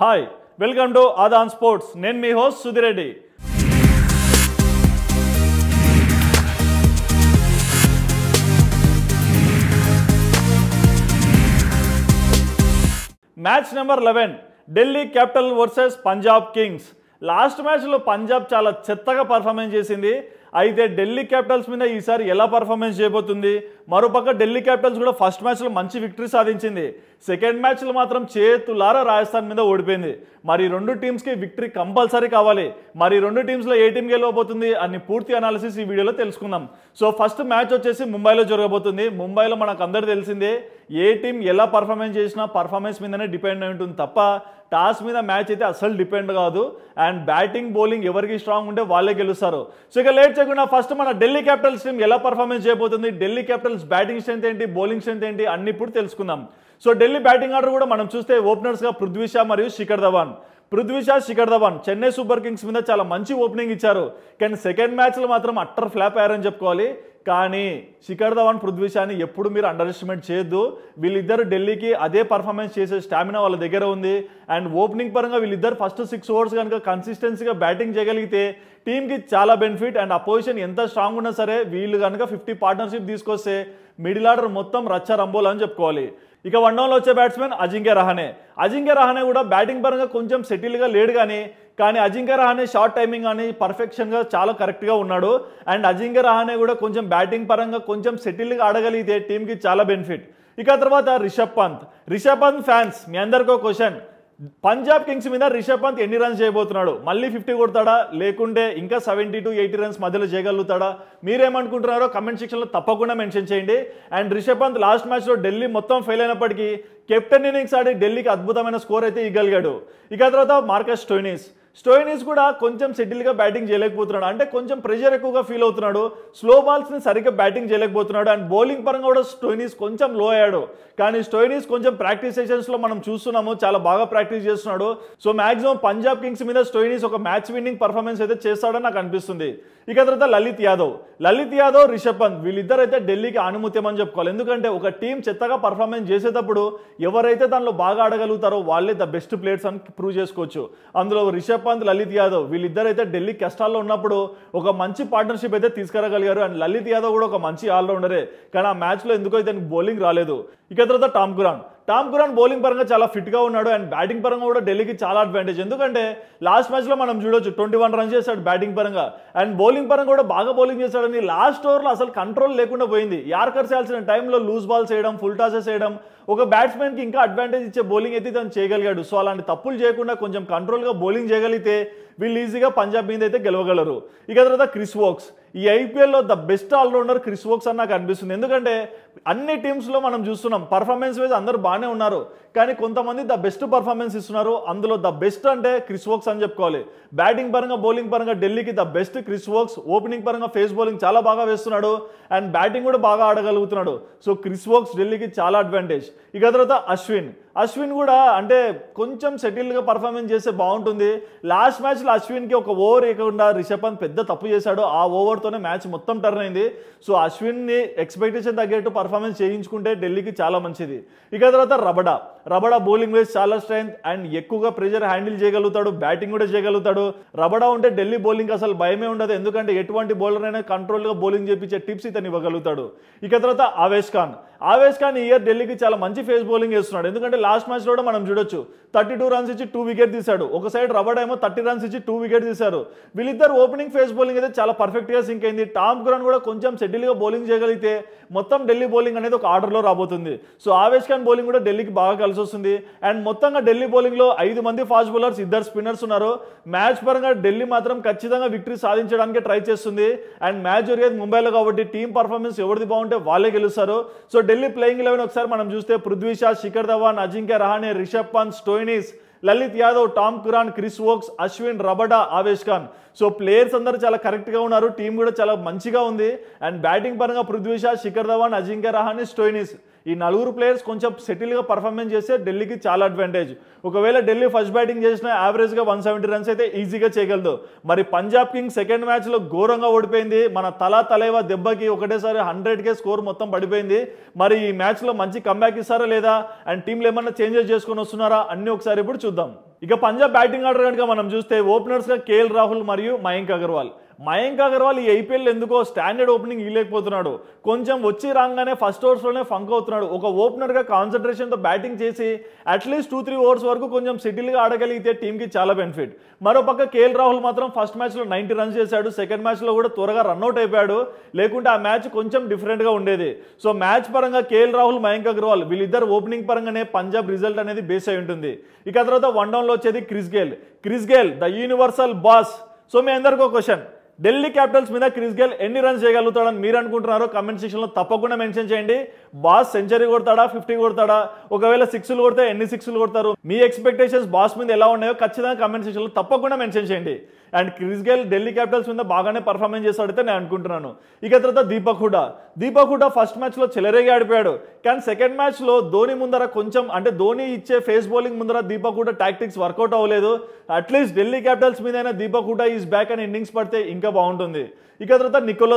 Hi welcome to Aadhan sports. నేను మీ host Sudhireddy. Match number 11 Delhi Capital versus Punjab Kings. Last మ్యాచ్లో పంజాబ్ చాలా చెత్తగా పర్ఫార్మెన్స్ చేసింది. అయితే ఢిల్లీ క్యాపిటల్స్ మీద ఈసారి ఎలా పర్ఫార్మెన్స్ చేయబోతుంది? మరోపక్క ఢిల్లీ క్యాపిటల్స్ కూడా ఫస్ట్ మ్యాచ్లో మంచి విక్టరీ సాధించింది. సెకండ్ మ్యాచ్లో మాత్రం చేతులారా రాజస్థాన్ మీద ఓడిపోయింది. మరి రెండు టీమ్స్కి విక్టరీ కంపల్సరీ కావాలి. మరి రెండు టీమ్స్లో ఏ టీం గెలవబోతుంది అని పూర్తి అనాలిసిస్ ఈ వీడియోలో తెలుసుకుందాం. సో ఫస్ట్ మ్యాచ్ వచ్చేసి ముంబైలో జరగబోతుంది. ముంబైలో మనకు అందరూ తెలిసిందే, ఏ టీం ఎలా పర్ఫార్మెన్స్ చేసినా పర్ఫార్మెన్స్ మీదనే డిపెండ్ అయి ఉంటుంది తప్ప టాస్ మీద మ్యాచ్ అయితే అసలు డిపెండ్ కాదు. అండ్ బ్యాటింగ్ బౌలింగ్ ఎవరికి స్ట్రాంగ్ ఉంటే వాళ్ళే గెలుస్తారు. సో ఇక లేట్ చేయకుండా ఫస్ట్ మన ఢిల్లీ క్యాపిటల్స్ టీం ఎలా పర్ఫార్మెన్స్ చేయబోతుంది, ఢిల్లీ క్యాపిటల్స్ బ్యాటింగ్ స్ట్రెంత్ ఏంటి, బౌలింగ్ స్ట్రెంత్ ఏంటి అన్ని ఇప్పుడు తెలుసుకుందాం. సో ఢిల్లీ బ్యాటింగ్ ఆర్డర్ కూడా మనం చూస్తే ఓపెనర్స్గా పృథ్వీ షా మరియు శిఖర్ ధవన్. పృథ్వీ షా, శిఖర్ ధవన్ చెన్నై సూపర్ కింగ్స్ మీద చాలా మంచి ఓపెనింగ్ ఇచ్చారు. కానీ సెకండ్ మ్యాచ్లో మాత్రం అట్టర్ ఫ్లాప్ అయ్యారని చెప్పుకోవాలి. కానీ శిఖర్ ధవన్, పృథ్వీ షాని ఎప్పుడు మీరు అండర్ ఎస్టిమేట్ చేయొద్దు. వీళ్ళిద్దరు ఢిల్లీకి అదే పర్ఫార్మెన్స్ చేసే స్టామినా వాళ్ళ దగ్గర ఉంది. అండ్ ఓపెనింగ్ పరంగా వీళ్ళిద్దరు ఫస్ట్ 6 ఓవర్స్ కనుక కన్సిస్టెన్సీగా బ్యాటింగ్ చేయగలిగితే టీంకి చాలా బెనిఫిట్. అండ్ అపోజిషన్ ఎంత స్ట్రాంగ్ ఉన్నా సరే వీళ్ళు కనుక 50 పార్ట్నర్షిప్ తీసుకొస్తే మిడిల్ ఆర్డర్ మొత్తం రచ్చ రంబోల్ అని చెప్పుకోవాలి. ఇక వన్ డౌన్లో వచ్చే బ్యాట్స్మెన్ అజింక్య రహానే. అజింక్య రహానే కూడా బ్యాటింగ్ పరంగా కొంచెం సెటిల్గా లేడు కానీ అజింక్య రహానే షార్ట్ టైమింగ్ కానీ పర్ఫెక్షన్గా చాలా కరెక్ట్గా ఉన్నాడు. అండ్ అజింక్య రహానే కూడా కొంచెం బ్యాటింగ్ పరంగా కొంచెం సెటిల్గా ఆడగలిగితే టీంకి చాలా బెనిఫిట్. ఇక తర్వాత రిషబ్ పంత్ ఫ్యాన్స్ మీ అందరికీ క్వశ్చన్, పంజాబ్ కింగ్స్ మీద రిషబ్ పంత్ ఎన్ని రన్స్ చేయబోతున్నాడు? మళ్ళీ 50 కొడతాడా, లేకుంటే ఇంకా 70 to 80 రన్స్ మధ్యలో చేయగలుగుతాడా? మీరేమనుకుంటున్నారో కమెంట్ సెక్షన్లో తప్పకుండా మెన్షన్ చేయండి. అండ్ రిషబ్ పంత్ లాస్ట్ మ్యాచ్లో ఢిల్లీ మొత్తం ఫెయిల్ అయినప్పటికీ కెప్టెన్ ఇన్నింగ్స్ ఆడి ఢిల్లీకి అద్భుతమైన స్కోర్ అయితే ఇవ్వగలిగాడు. ఇక తర్వాత మార్కస్ స్టోయినిస్ కూడా కొంచెం సెటిల్గా బ్యాటింగ్ చేయలేకపోతున్నాడు. అంటే కొంచెం ప్రెషర్ ఎక్కువగా ఫీల్ అవుతున్నాడు. స్లో బాల్స్ని సరిగ్గా బ్యాటింగ్ చేయలేకపోతున్నాడు. అండ్ బౌలింగ్ పరంగా కూడా స్టోయినిస్ కొంచెం లో అయ్యాడు. కానీ స్టోయినిస్ కొంచెం ప్రాక్టీస్ సెషన్స్లో మనం చూస్తున్నాము, చాలా బాగా ప్రాక్టీస్ చేస్తున్నాడు. సో మాక్సిమం పంజాబ్ కింగ్స్ మీద స్టోయినిస్ ఒక మ్యాచ్ విన్నింగ్ పర్ఫార్మెన్స్ అయితే చేస్తాడని నాకు అనిపిస్తుంది. ఇక తర్వాత లలిత్ యాదవ్, రిషబ్ పంత్ వీళ్ళిద్దరు అయితే ఢిల్లీకి ఆనుమత్యం అని చెప్పుకోవాలి. ఎందుకంటే ఒక టీం చెత్తగా పర్ఫార్మెన్స్ చేసేటప్పుడు ఎవరైతే దానిలో బాగా ఆడగలుగుతారో వాళ్ళే ద బెస్ట్ ప్లేయర్స్ అని ప్రూవ్ చేసుకోవచ్చు. అందులో రిషబ్ పంత్, లలిత్ యాదవ్ వీళ్ళిద్దరు అయితే ఢిల్లీ కష్టాల్లో ఉన్నప్పుడు ఒక మంచి పార్ట్నర్షిప్ అయితే తీసుకురాగలిగారు. అండ్ లలిత్ యాదవ్ కూడా ఒక మంచి ఆల్రౌండరే, కానీ ఆ మ్యాచ్లో ఎందుకో ఇతనికి బౌలింగ్ రాలేదు. ఇక తర్వాత టామ్ కురాన్ బౌలింగ్ పరంగా చాలా ఫిట్గా ఉన్నాడు. అండ్ బ్యాటింగ్ పరంగా కూడా ఢిల్లీకి చాలా అడ్వాంటేజ్. ఎందుకంటే లాస్ట్ మ్యాచ్లో మనం చూడొచ్చు 21 రన్స్ చేశాడు బ్యాటింగ్ పరంగా. అండ్ బౌలింగ్ పరంగా కూడా బాగా బౌలింగ్ చేశాడని లాస్ట్ ఓవర్లో అసలు కంట్రోల్ లేకుండా పోయింది. యార్కర్స్ వేయాల్సిన టైంలో లూజ్ బాల్స్ వేయడం, ఫుల్ టాసెస్ వేయడం, ఒక బ్యాట్స్మెన్కి ఇంకా అడ్వాంటేజ్ ఇచ్చే బౌలింగ్ అయితే తను చేయగలిగాడు. సో అలాంటి తప్పులు చేయకుండా కొంచెం కంట్రోల్గా బౌలింగ్ చేయగలిగితే వీళ్ళు ఈజీగా పంజాబ్ మీద అయితే గెలవగలరు. ఇక తర్వాత క్రిస్ వోక్స్, ఈ ఐపీఎల్లో the best allrounder Chris Woakes అని నాకు అనిపిస్తుంది. ఎందుకంటే అన్ని టీమ్స్లో మనం చూస్తున్నాం పర్ఫార్మెన్స్ వైజ్ అందరూ బాగానే ఉన్నారు, కానీ కొంతమంది ద బెస్ట్ పర్ఫార్మెన్స్ ఇస్తున్నారు. అందులో ద బెస్ట్ అంటే క్రిస్ వోక్స్ అని చెప్పుకోవాలి. బ్యాటింగ్ పరంగా, బౌలింగ్ పరంగా ఢిల్లీకి the best Chris Woakes. Opening పరంగా ఫేస్ బౌలింగ్ చాలా బాగా వేస్తున్నాడు. అండ్ బ్యాటింగ్ కూడా బాగా ఆడగలుగుతున్నాడు. సో క్రిస్ వోక్స్ ఢిల్లీకి చాలా అడ్వాంటేజ్. ఇక తర్వాత అశ్విన్ కూడా అంటే కొంచెం సెటిల్గా పర్ఫార్మెన్స్ చేస్తే బాగుంటుంది. లాస్ట్ మ్యాచ్లో అశ్విన్కి ఒక ఓవర్ వేయకుండా రిషబ్ పంత్ పెద్ద తప్పు చేశాడు. ఆ ఓవర్తోనే మ్యాచ్ మొత్తం టర్న్ అయింది. సో అశ్విన్ని ఎక్స్పెక్టేషన్ తగ్గట్టు పర్ఫార్మెన్స్ చేయించుకుంటే ఢిల్లీకి చాలా మంచిది. ఇక తర్వాత రబడా బౌలింగ్ వేస్ చాలా స్ట్రెంత్ అండ్ ఎక్కువగా ప్రెషర్ హ్యాండిల్ చేయగలుగుతాడు, బ్యాటింగ్ కూడా చేయగలుగుతాడు. రబడా ఉంటే ఢిల్లీ బౌలింగ్ అసలు భయమే ఉండదు. ఎందుకంటే ఎటువంటి బౌలర్ అయినా కంట్రోల్గా బౌలింగ్ చేయించే టిప్స్ ఇతను ఇవ్వగలుగుతాడు. ఇక తర్వాత ఆవేష్ ఖాన్ ఈ ఇయర్ ఢిల్లీకి చాలా మంచి ఫేస్ బౌలింగ్ చేస్తున్నాడు. ఎందుకంటే లాస్ట్ మ్యాచ్లో కూడా మనం చూడొచ్చు 32 రన్స్ ఇచ్చి 2 వికెట్ తీశాడు. ఒక సైడ్ రబడా ఏమో 30 రన్స్ ఇచ్చి 2 వికెట్ తీశారు. వీళ్ళిద్దరు ఓపెనింగ్ ఫేస్ బౌలింగ్ అయితే చాలా పర్ఫెక్ట్గా సింక్ అయింది. టామ్ కురాన్ కూడా కొంచెం సెటిల్గా బౌలింగ్ చేయగలిగితే మొత్తం ఢిల్లీ బౌలింగ్ అనేది ఒక ఆర్డర్లో రాబోతుంది. సో ఆవేష్ ఖాన్ బౌలింగ్ కూడా ఢిల్లీకి బాగా కలిసి వస్తుంది. అండ్ మొత్తంగా ఢిల్లీ బౌలింగ్లో 5 మంది ఫాస్ట్ బౌలర్స్, 2 స్పిన్నర్స్ ఉన్నారు. మ్యాచ్ పరంగా ఢిల్లీ మాత్రం ఖచ్చితంగా విక్టరీ సాధించడానికి ట్రై చేస్తుంది. అండ్ మ్యాచ్ జరిగేది ముంబైలో కాబట్టి టీం పర్ఫార్మెన్స్ ఎవరిది బాగుంటే వాళ్ళే గెలుస్తారు. సో ఢిల్లీ ప్లేయింగ్ 11 ఒకసారి మనం చూస్తే Prithvi Shaw, Shikhar Dhawan, Ajinkya Rahane, Rishabh Pant, Stoinis, Lalit Yadav, Tom Curran, Chris Woakes, Ashwin, Rabada, Avesh Khan. So players అందరూ చాలా కరెక్ట్గా ఉన్నారు. టీం కూడా చాలా మంచిగా ఉంది. అండ్ బ్యాటింగ్ పరంగా పృథ్వీ షా, శిఖర్ ధవన్, అజింక్య రహానే, స్టోయినిస్ ఈ 4 ప్లేయర్స్ కొంచెం సెటిల్గా పర్ఫార్మెన్స్ చేస్తే ఢిల్లీకి చాలా అడ్వాంటేజ్. ఒకవేళ ఢిల్లీ ఫస్ట్ బ్యాటింగ్ చేసిన యావరేజ్గా 170 రన్స్ అయితే ఈజీగా చేయగలదు. మరి పంజాబ్ కింగ్స్ సెకండ్ మ్యాచ్లో ఘోరంగా ఓడిపోయింది. మన తలేవా దెబ్బకి ఒకటేసారి 100కే స్కోర్ మొత్తం పడిపోయింది. మరి ఈ మ్యాచ్లో మంచి కంబ్యాక్ ఇస్తారా లేదా, అండ్ టీంలు ఏమన్నా చేంజెస్ చేసుకొని వస్తున్నారా అన్నీ ఒకసారి ఇప్పుడు చూద్దాం. ఇక పంజాబ్ బ్యాటింగ్ ఆర్డర్ కనుక మనం చూస్తే ఓపెనర్స్గా కేఎల్ రాహుల్ మరియు మయాంక్ అగర్వాల్. మయాంక్ అగర్వాల్ ఈ ఐపీఎల్ ఎందుకో స్టాండర్డ్ ఓపెనింగ్ ఇవ్వలేకపోతున్నాడు. కొంచెం వచ్చి రాగానే ఫస్ట్ ఓవర్స్లోనే ఫంక్ అవుతున్నాడు. ఒక ఓపెనర్గా కాన్సన్ట్రేషన్తో బ్యాటింగ్ చేసి అట్లీస్ట్ 2-3 ఓవర్స్ వరకు కొంచెం సెటిల్గా ఆడగలిగితే టీంకి చాలా బెనిఫిట్. మరోపక్క కేఎల్ రాహుల్ మాత్రం ఫస్ట్ మ్యాచ్లో 90 రన్స్ చేశాడు. సెకండ్ మ్యాచ్లో కూడా త్వరగా రన్అట్ అయిపోయాడు. లేకుంటే ఆ మ్యాచ్ కొంచెం డిఫరెంట్గా ఉండేది. సో మ్యాచ్ పరంగా కేఎల్ రాహుల్ మయాంక్ అగర్వాల్ వీళ్ళిద్దరు ఓపెనింగ్ పరంగానే పంజాబ్ రిజల్ట్ అనేది బేస్ అయి ఉంటుంది. ఇక తర్వాత వన్ డౌన్లో వచ్చేది Chris Gayle the universal boss. So మీ అందరికీ ఒక క్వశ్చన్, ఢిల్లీ క్యాపిటల్స్ మీద క్రిస్ గేల్ ఎన్ని రన్స్ చేయగలుగుతాడని మీరు అనుకుంటున్నారో కమెంట్ సెక్షన్లో తప్పకుండా మెన్షన్ చేయండి. బాస్ సెంచరీ కొడతాడా, 50 కొడతాడా, ఒకవేళ 6లు కొడితే ఎన్ని 6లు కొడతారు, మీ ఎక్స్పెక్టేషన్స్ బాస్ మీద ఎలా ఉన్నాయో ఖచ్చితంగా కమెంట్ సెక్షన్లో తప్పకుండా మెన్షన్ చేయండి. And Chris Gayle Delhi Capitals మీద బాగానే పర్ఫార్మెన్స్ చేస్తాడైతే నేను అనుకుంటున్నాను. ఇక తర్వాత దీపక్ హుడా ఫస్ట్ మ్యాచ్లో చెలరేగి ఆడిపోయాడు. కానీ సెకండ్ మ్యాచ్లో ధోని ముందర కొంచెం అంటే ధోని ఇచ్చే ఫేస్ బౌలింగ్ ముందర దీపక్ హుడా టాక్టిక్స్ వర్కౌట్ అవ్వలేదు. అట్లీస్ట్ ఢిల్లీ క్యాపిటల్స్ మీదైనా దీపక్ హుడా ఈజ్ బ్యాక్ అని ఇన్నింగ్స్ పడితే ఇంకా బాగుంటుంది. ఇక తర్వాత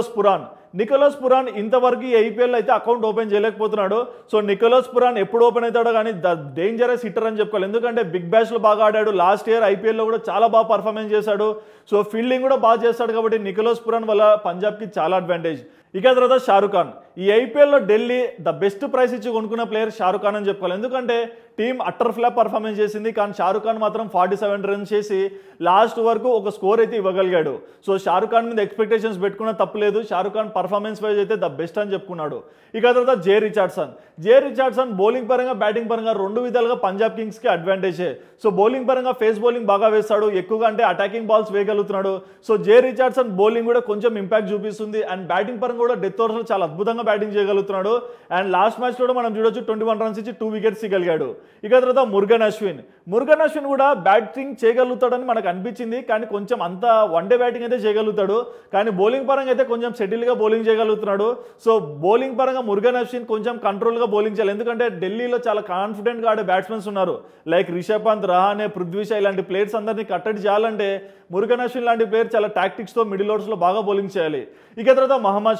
నికోలస్ పురాన్ ఇంతవరకు ఈ ఐపీఎల్ అయితే అకౌంట్ ఓపెన్ చేయలేకపోతున్నాడు. సో నికోలస్ పురాన్ ఎప్పుడు ఓపెన్ అవుతాడో కానీ డేంజరస్ హిట్టర్ అని చెప్పుకోవాలి. ఎందుకంటే బిగ్ బ్యాష్లో బాగా ఆడాడు. లాస్ట్ ఇయర్ ఐపీఎల్లో కూడా చాలా బాగా పర్ఫార్మెన్స్ చేశాడు. సో ఫీల్డింగ్ కూడా బాగా చేస్తాడు. కాబట్టి నికోలస్ పురాన్ వల్ల పంజాబ్కి చాలా అడ్వాంటేజ్. ఇక తర్వాత షారుఖ్ ఖాన్. ఈ ఐపీఎల్లో ఢిల్లీ ద బెస్ట్ ప్రైస్ ఇచ్చి కొనుక్కున్న ప్లేయర్ షారుఖ్ ఖాన్ అని చెప్పుకోవాలి. ఎందుకంటే టీం అట్టర్ ఫ్లాప్ పర్ఫార్మెన్స్ చేసింది. కానీ షారుఖ్ ఖాన్ మాత్రం 47 రన్స్ చేసి లాస్ట్ వరకు ఒక స్కోర్ అయితే ఇవ్వగలిగాడు. సో షారుఖ్ ఖాన్ మీద ఎక్స్పెక్టేషన్స్ పెట్టుకున్న తప్పలేదు. షారుఖ్ ఖాన్ పర్ఫార్మెన్స్ వైజ్ అయితే ద బెస్ట్ అని చెప్పుకున్నాడు. ఇక తర్వాత జే రిచార్డ్సన్ బౌలింగ్ పరంగా బ్యాటింగ్ పరంగా రెండు విధాలుగా పంజాబ్ కింగ్స్కి అడ్వాంటేజే. సో బౌలింగ్ పరంగా ఫేస్ బౌలింగ్ బాగా వేస్తాడు, ఎక్కువగా అంటే అటాకింగ్ బాల్స్ వేయగలుగుతున్నాడు. సో జే రిచార్డ్సన్ బౌలింగ్ కూడా కొంచెం ఇంపాక్ట్ చూపిస్తుంది. అండ్ బ్యాటింగ్ పరంగా కూడా డెత్ ఓవర్స్లో చాలా అద్భుతంగా బ్యాటింగ్ చేయగలుగుతున్నాడు. అండ్ లాస్ట్ మ్యాచ్లో కూడా మనం చూడొచ్చు 21 రన్స్ ఇచ్చి 2 వికెట్స్ ఇవ్వగలిగాడు. ఇక తర్వాత మురుగన్ అశ్విన్ కూడా బ్యాటింగ్ చేయగలుగుతాడని మనకు అనిపించింది. కానీ కొంచెం అంత వన్డే బ్యాటింగ్ అయితే చేయగలుగుతాడు. కానీ బౌలింగ్ పరంగా అయితే కొంచెం సెటిల్గా బౌలింగ్ చేయగలుగుతున్నాడు. సో బౌలింగ్ పరంగా మురుగన్ అశ్విన్ కొంచెం కంట్రోల్గా బౌలింగ్ చేయాలి. ఎందుకంటే ఢిల్లీలో చాలా కాన్ఫిడెంట్గా ఆడే బ్యాట్స్మెన్స్ ఉన్నారు. లైక్ రిషబ్ పంత్, రహానే, పృథ్వీ షా ఇలాంటి ప్లేయర్స్ అందరినీ కట్టడి చేయాలంటే మురుగన్ అశ్విన్ లాంటి ప్లేయర్ చాలా టాక్టిక్స్తో మిడిల్ ఓవర్స్లో బాగా బౌలింగ్ చేయాలి. ఇక తర్వాత Mohammed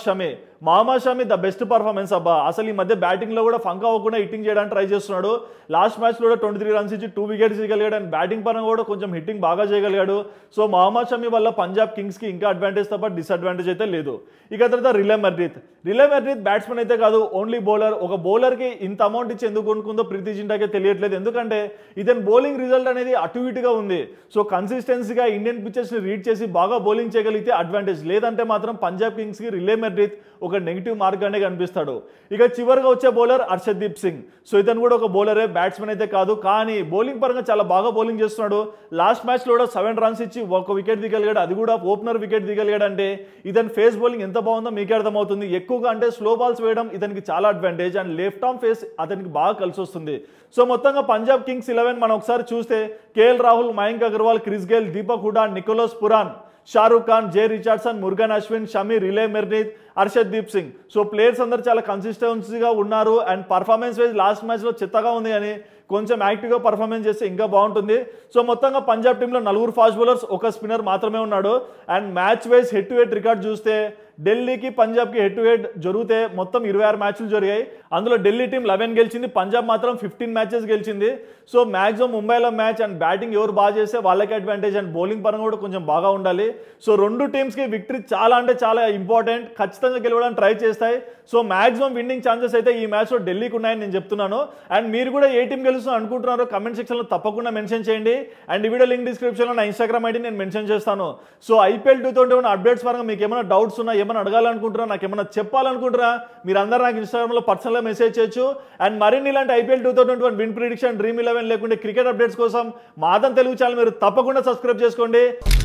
Shami the best performance అబ్బా. అసలు ఈ మధ్య బ్యాటింగ్లో కూడా ఫంక్ అవ్వకుండా హిట్టింగ్ చేయడానికి ట్రై చేస్తున్నాడు. లాస్ట్ మ్యాచ్లో కూడా 23 రన్స్ ఇచ్చి 2 వికెట్స్ ఇవ్వగలిగాడు. అండ్ బ్యాటింగ్ పరంగా కూడా కొంచెం హిట్టింగ్ బాగా చేయగలిగాడు. సో మహమ్మద్ షమి వల్ల పంజాబ్ కింగ్స్కి ఇంకా అడ్వాంటేజ్ తప్ప డిసడ్వాంటేజ్ అయితే లేదు. ఇక తర్వాత రిలే మెర్రిత్ బ్యాట్స్మెన్ అయితే కాదు, ఓన్లీ బౌలర్. ఒక బౌలర్కి ఇంత అమౌంట్ ఇచ్చి ఎందుకు కొనుక్కుందో ప్రీతి జింటాకే తెలియట్లేదు. ఎందుకంటే ఇతని బౌలింగ్ రిజల్ట్ అనేది అటు ఇటుగా ఉంది. సో కన్సిస్టెన్సీగా ఇండియన్ పిచెస్ని రీడ్ చేసి బాగా బౌలింగ్ చేయగలిగితే అడ్వాంటేజ్. లేదంటే మాత్రం పంజాబ్ కింగ్స్కి రిలే మెర్రిత్ ఒక నెగిటివ్ మార్క్ అనే కనిపిస్తాడు. ఇక చివరిగా వచ్చే బౌలర్ హర్షదీప్ సింగ్. సో ఇతను కూడా ఒక బౌలరే, బ్యాట్స్మెన్ అయితే కాదు. కానీ బౌలింగ్ పరంగా చాలా బాగా బౌలింగ్ చేస్తున్నాడు. లాస్ట్ మ్యాచ్లో కూడా 7 రన్స్ ఇచ్చి 1 వికెట్ దిగలిగాడు. అది కూడా ఓపెనర్ వికెట్ దిగలిగాడు. అంటే ఇతని ఫేస్ బౌలింగ్ ఎంత బాగుందో మీకే అర్థమవుతుంది. ఎక్కువగా అంటే స్లో బాల్స్ వేయడం ఇతనికి చాలా advantage. And left arm pace అతనికి బాగా కలిసి వస్తుంది. సో మొత్తంగా పంజాబ్ కింగ్స్ 11 మనం ఒకసారి చూస్తే KL Rahul, Mayank Agarwal, Chris Gayle, Deepak Hooda, Nicholas Pooran, Shahrukh Khan, Jhye Richardson, Murugan Ashwin, Shami, Riley Meredith, Harshdeep Singh. So players అందరూ చాలా కన్సిస్టెన్సీగా ఉన్నారు. అండ్ పర్ఫార్మెన్స్ వైజ్ లాస్ట్ మ్యాచ్లో చెత్తగా ఉంది. కానీ కొంచెం యాక్టివ్గా పర్ఫార్మెన్స్ చేస్తే ఇంకా బాగుంటుంది. సో మొత్తంగా పంజాబ్ టీంలో 4 ఫాస్ట్ బౌలర్స్, 1 స్పిన్నర్ మాత్రమే ఉన్నాడు. And match wise head to head record చూస్తే ఢిల్లీకి పంజాబ్కి హెడ్ టు హెడ్ జరిగితే మొత్తం 26 మ్యాచ్లు జరిగాయి. అందులో ఢిల్లీ టీం 11 గెలిచింది, పంజాబ్ మాత్రం 15 మ్యాచెస్ గెలిచింది. సో మ్యాక్సిమం ముంబైలో మ్యాచ్. అండ్ బ్యాటింగ్ ఎవరు బాగా చేస్తే వాళ్ళకి అడ్వాంటేజ్. అండ్ బౌలింగ్ పరంగా కూడా కొంచెం బాగా ఉండాలి. సో రెండు టీమ్స్కి విక్టరీ చాలా అంటే చాలా ఇంపార్టెంట్. ఖచ్చితంగా గెలవడానికి ట్రై చేస్తాయి. సో మ్యాక్సిమం విన్నింగ్ ఛాన్సెస్ అయితే ఈ మ్యాచ్లో ఢిల్లీకి ఉన్నాయని నేను చెప్తున్నాను. అండ్ మీరు కూడా ఏ టీం గెలుస్తుందో అనుకుంటున్నారో కమెంట్ సెక్షన్లో తప్పకుండా మెన్షన్ చేయండి. అండ్ ఈ వీడియో లింక్ డిస్క్రిప్షన్లో నా ఇన్స్టాగ్రామ్ ఐడి నేను మెన్షన్ చేస్తాను. సో ఐపీఎల్ 2021 అప్డేట్స్ పరంగా మీకు ఏమైనా డౌట్స్ ఉన్నా, ఏమైనా అడగాలనుకుంటారా, నాకు ఏమైనా చెప్పాలనుకుంటారా, మీరు అందరూ నాకు ఇన్స్టాగ్రామ్లో పర్సనల్గా మెసేజ్ చేయొచ్చు. అండ్ మరిన్ని ఇలాంటి ఐపీఎల్ 2021 విన్ ప్రిడిక్షన్, డ్రీమ్ 11 లేకుంటే క్రికెట్ అప్డేట్స్ కోసం మా ఆదన్ తెలుగు ఛానల్ మీరు తప్పకుండా సబ్స్క్రైబ్ చేసుకోండి.